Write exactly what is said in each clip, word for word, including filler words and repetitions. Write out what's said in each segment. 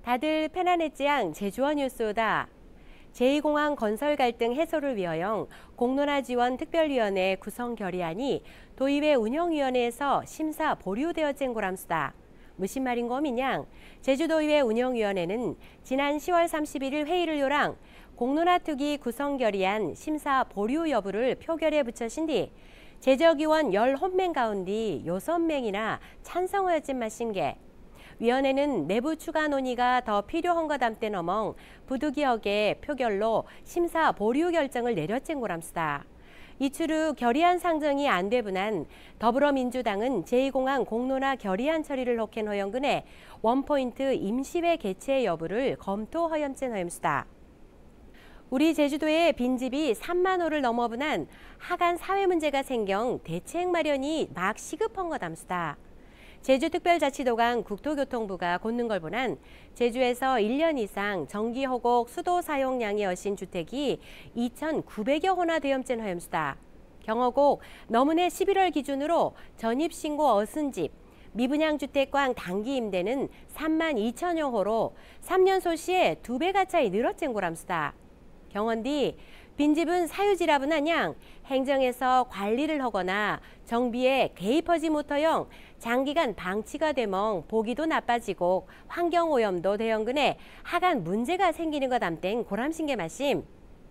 다들 편안했지양 제주원 뉴스다. 제이 공항 건설 갈등 해소를 위하여 공론화 지원 특별위원회 구성 결의안이 도의회 운영위원회에서 심사 보류되었진 고람수다. 무슨 말인 거미냥 제주도의회 운영위원회는 지난 시월 삼십일일 회의를 요랑 공론화 특위 구성 결의안 심사 보류 여부를 표결에 붙여신 뒤 제적위원 열일 명 가운데 여섯 명이나 찬성하였진 마신게. 위원회는 내부 추가 논의가 더 필요한 것 담대 넘어 부득이하게 표결로 심사 보류 결정을 내렸진 고람수다. 이추루 결의안 상정이 안 되분한 더불어민주당은 제이 공항 공론화 결의안 처리를 혹한 허영근에 원포인트 임시회 개최 여부를 검토허염진 허염수다. 우리 제주도의 빈집이 삼만 호를 넘어분한 하간 사회 문제가 생경 대책 마련이 막 시급한 것 담수다. 제주특별자치도강 국토교통부가 곧는 걸 보난 제주에서 일 년 이상 정기허곡 수도 사용량이 여신 주택이 이천구백여 호나 되엄진 허염수다. 경허곡 너문해 십일월 기준으로 전입신고 어순 집, 미분양주택광 단기 임대는 삼만 이천여 호로 삼 년 소시에 두 배 가차이 늘었진 고람수다. 경헌디 빈집은 사유지라분 한양 행정에서 관리를 하거나 정비에 개입하지 못하여 장기간 방치가 되멍 보기도 나빠지고 환경오염도 대형근에 하간 문제가 생기는 것 담땡 고람신게 말씀.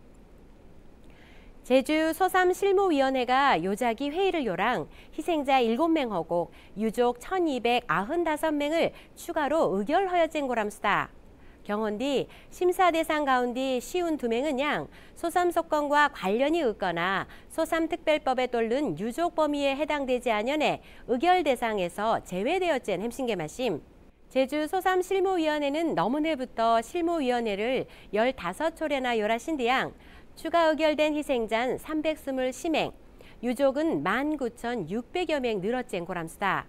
제주 소삼실무위원회가 요자기 회의를 요랑 희생자 일곱 명하고 유족 천이백구십오 명을 추가로 의결하였진 고람수다. 경헌디 심사 대상 가운데 쉬운 두 명은 양 소삼소건과 관련이 있거나 소삼특별법에 따른 유족 범위에 해당되지 않연에 의결 대상에서 제외되었진 햄신게 말씀. 제주 소삼실무위원회는 너문해부터 실무위원회를 열다섯 초례나 열하신 뒤양 추가 의결된 희생자는 삼백이십 명, 유족은 만 구천육백여 명 늘었진 고람수다.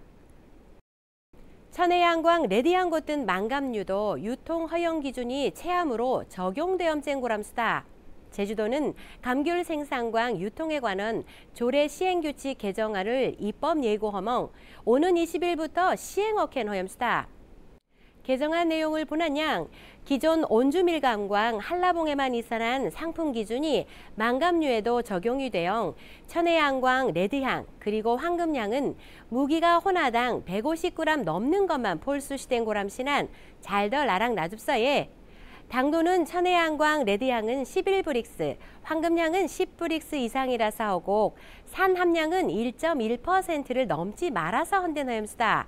천혜양광 레디양고 등 망감류도 유통 허용 기준이 체함으로 적용되엄젠 고람수다. 제주도는 감귤 생산광 유통에 관한 조례 시행규칙 개정안을 입법 예고허멍 오는 이십일부터 시행어캔 허염수다. 개정안 내용을 보난 양 기존 온주밀감광 한라봉에만 이산한 상품 기준이 망감류에도 적용이 되어 천혜양광 레드향 그리고 황금향은 무기가 호나당 백오십 그램 넘는 것만 폴수시된 고람신한 잘더 나랑 나줍서에 당도는 천혜양광 레드향은 십일 브릭스, 황금향은 십 브릭스 이상이라서 하고 산 함량은 일 점 일 퍼센트를 넘지 말아서 헌된 허염수다.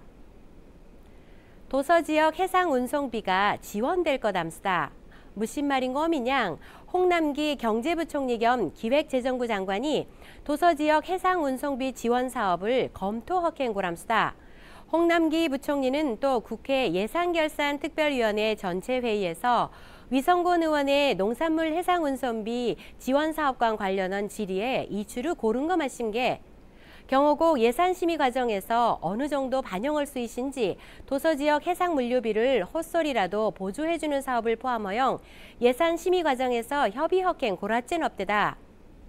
도서지역 해상 운송비가 지원될 것 암수다. 무슨 말인 거미냥 홍남기 경제부총리 겸 기획재정부 장관이 도서지역 해상 운송비 지원 사업을 검토허캔 고람수다. 홍남기 부총리는 또 국회 예산결산특별위원회 전체 회의에서 위성곤 의원의 농산물 해상 운송비 지원 사업과 관련한 질의에 이추를 고른 거 말씀게. 경호국 예산심의 과정에서 어느 정도 반영할 수 있는지 도서지역 해상물류비를 헛소리라도 보조해주는 사업을 포함하여 예산심의 과정에서 협의허캔 고라찐 업대다.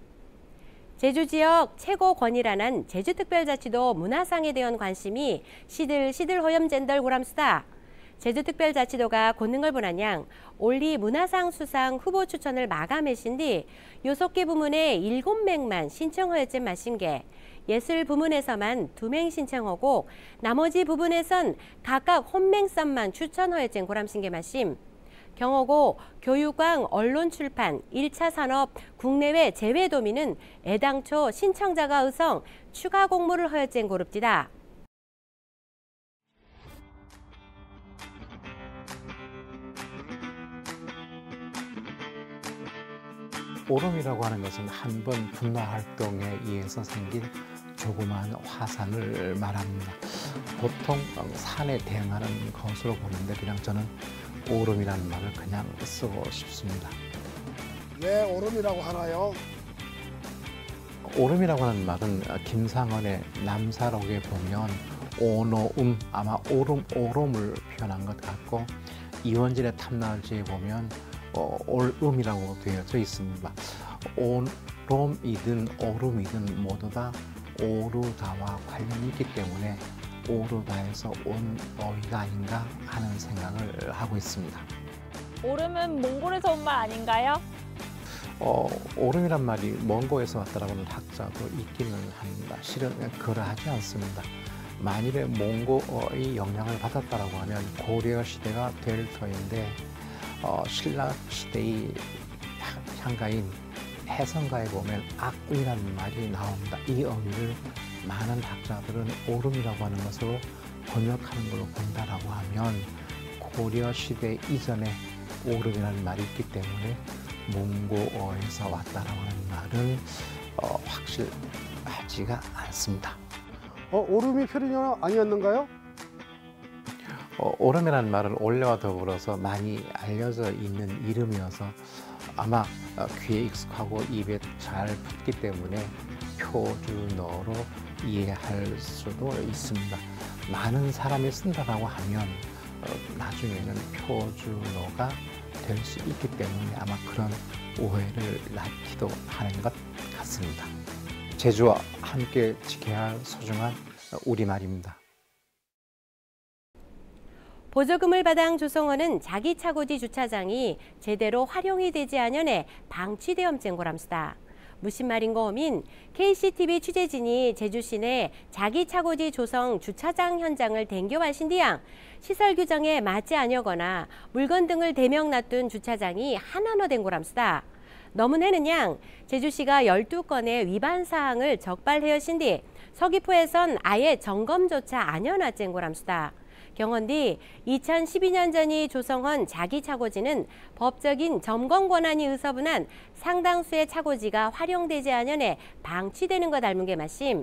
제주지역 최고권이라는 제주특별자치도 문화상에 대한 관심이 시들시들 허염젠덜 고람수다. 제주특별자치도가 곧는 걸 보나냥 올리 문화상 수상 후보 추천을 마감하신 뒤 요속계 부문에 일곱 명만 신청하였진 마신게. 예술 부문에서만 두 명 신청하고 나머지 부분에선 각각 혼맹선만 추천하였진 고람신게 말씀. 경호고 교육광 언론출판 일 차 산업 국내외 제외 도민은 애당초 신청자가 의성 추가 공모를 하였진 고릅디다. 오름이라고 하는 것은 한 번 분화 활동에 의해서 생긴 조그마한 화산을 말합니다. 보통 산에 대응하는 것으로 보는데 그냥 저는 오름이라는 말을 그냥 쓰고 싶습니다. 왜 오름이라고 하나요? 오름이라고 하는 말은 김상헌의 남사록에 보면 오노음, 아마 오름, 오름을 표현한 것 같고 이원진의 탐나지에 보면 어, 올음이라고 되어져 있습니다. 오름이든 오름이든 모두 다 오르다와 관련이 있기 때문에 오르다에서 온 어휘가 아닌가 하는 생각을 하고 있습니다. 오름은 몽골에서 온 말 아닌가요? 어, 오름이란 말이 몽고에서 왔다라고는 학자도 있기는 합니다. 실은 그러하지 않습니다. 만일에 몽고의 영향을 받았다라고 하면 고려 시대가 될 터인데 어, 신라 시대의 향가인 해성가에 보면 악의라는 말이 나옵니다. 이 어휘를 많은 학자들은 오름이라고 하는 것으로 번역하는 걸로 본다라고 하면 고려 시대 이전에 오름이라는 말이 있기 때문에 몽고어에서 왔다라고 하는 말은 어, 확실하지가 않습니다. 어, 오름이 표준어 아니었는가요? 어, 오름이라는 말은 올해와 더불어서 많이 알려져 있는 이름이어서 아마 어, 귀에 익숙하고 입에 잘 붙기 때문에 표준어로 이해할 수도 있습니다. 많은 사람이 쓴다라고 하면 어, 나중에는 표준어가 될 수 있기 때문에 아마 그런 오해를 낳기도 하는 것 같습니다. 제주와 함께 지켜야 할 소중한 우리말입니다. 보조금을 받은 조성원은 자기 차고지 주차장이 제대로 활용이 되지 않연에 방치되엄증 고람수다. 무슨 말인고 하민 케이씨티비 취재진이 제주 시내 자기 차고지 조성 주차장 현장을 댕겨하신 뒤양 시설 규정에 맞지 않거나 물건 등을 대명 놔둔 주차장이 하나로 된 고람수다. 너무내는 양 제주시가 열두 건의 위반 사항을 적발하여신 뒤 서귀포에선 아예 점검조차 안 해놨진 고람수다. 경헌디 이천십이 년 전이 조성한 자기 차고지는 법적인 점검 권한이 의서분한 상당수의 차고지가 활용되지 않연에 방치되는 것 닮은 게 말씀.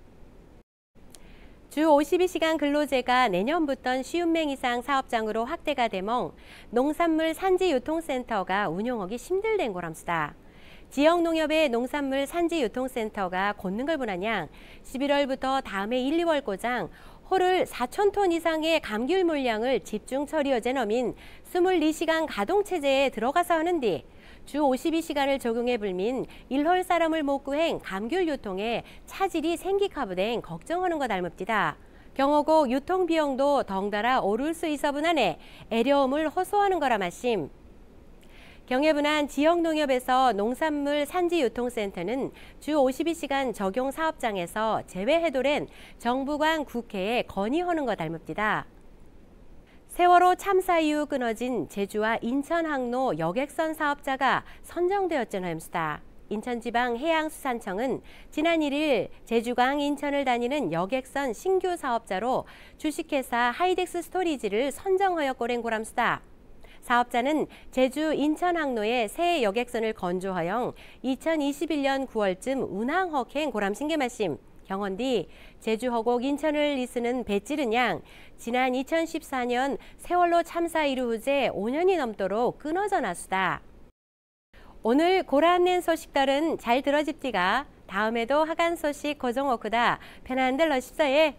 주 오십이 시간 근로제가 내년부터 쉰 명 이상 사업장으로 확대가 되멍 농산물 산지유통센터가 운영하기 힘들된 거람수다. 지역농협의 농산물 산지유통센터가 걷는 걸 보나냥 십일월부터 다음해 일, 이월 고장 호를 사천 톤 이상의 감귤 물량을 집중 처리어제 넘인 이십사 시간 가동체제에 들어가서 하는 뒤 주 오십이 시간을 적용해 불민 일월 사람을 못 구행 감귤 유통에 차질이 생기카부댕 걱정하는 거 닮읍디다. 경호고 유통비용도 덩달아 오를 수 있어분하네 애려움을 호소하는 거라 말씀. 경해분한 지역농협에서 농산물 산지유통센터는 주 오십이 시간 적용 사업장에서 제외해도랜 정부관 국회에 건의하는 거 닮읍디다. 세월호 참사 이후 끊어진 제주와 인천 항로 여객선 사업자가 선정되었전 햄스다. 인천지방해양수산청은 지난 일 일 제주강 인천을 다니는 여객선 신규 사업자로 주식회사 하이덱스 스토리지를 선정하였고랭 고람수다. 사업자는 제주 인천 항로에 새 여객선을 건조하여 이천이십일 년 구월쯤 운항허행 고람신게 말씀. 경헌디 제주 허곡 인천을 이쓰는 배찌른 양 지난 이천십사 년 세월호 참사 이후 후제 오 년이 넘도록 끊어져 나수다. 오늘 고라낸 소식들은 잘 들어집디가 다음에도 하간 소식 고정워크다 편한들 러십서예.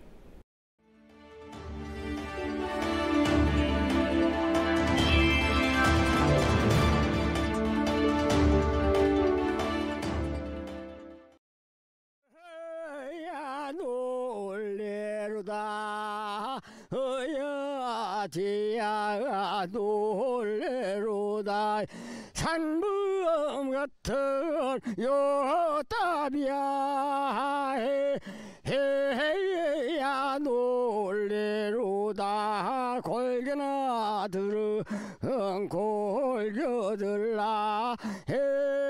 놀래로다 어여지야 놀래로다 산범 같은 요답이야 해야 놀래로다 골겨나 들은 골겨들라 해